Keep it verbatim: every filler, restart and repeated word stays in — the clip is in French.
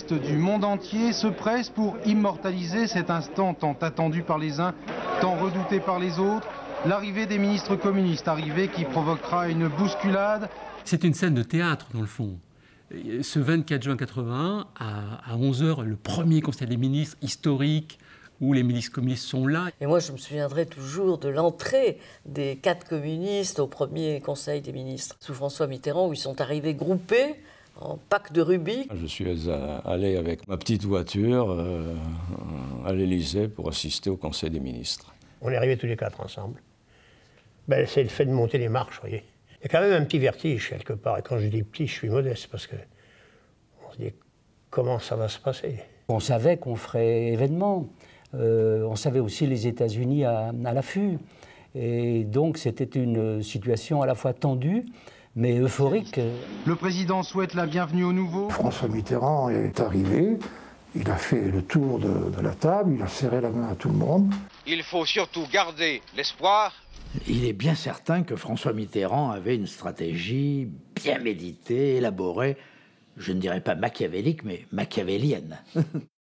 journalistes du monde entier se pressent pour immortaliser cet instant tant attendu par les uns, tant redouté par les autres. L'arrivée des ministres communistes, arrivée qui provoquera une bousculade. C'est une scène de théâtre, dans le fond. Ce vingt-quatre juin quatre-vingt-un, à, à onze heures, le premier conseil des ministres historique, où les milices communistes sont là. Et moi, je me souviendrai toujours de l'entrée des quatre communistes au premier conseil des ministres, sous François Mitterrand, où ils sont arrivés groupés en pack de Rubik. Je suis allé avec ma petite voiture euh, à l'Élysée pour assister au conseil des ministres. On est arrivés tous les quatre ensemble. Ben, c'est le fait de monter les marches, vous voyez. Il y a quand même un petit vertige quelque part. Et quand je dis petit, je suis modeste parce que on se dit comment ça va se passer. On savait qu'on ferait événement. Euh, on savait aussi les États-Unis à, à l'affût. Et donc c'était une situation à la fois tendue, mais euphorique. Le président souhaite la bienvenue au nouveau. François Mitterrand est arrivé, il a fait le tour de, de la table, il a serré la main à tout le monde. Il faut surtout garder l'espoir. Il est bien certain que François Mitterrand avait une stratégie bien méditée, élaborée, je ne dirais pas machiavélique, mais machiavélienne.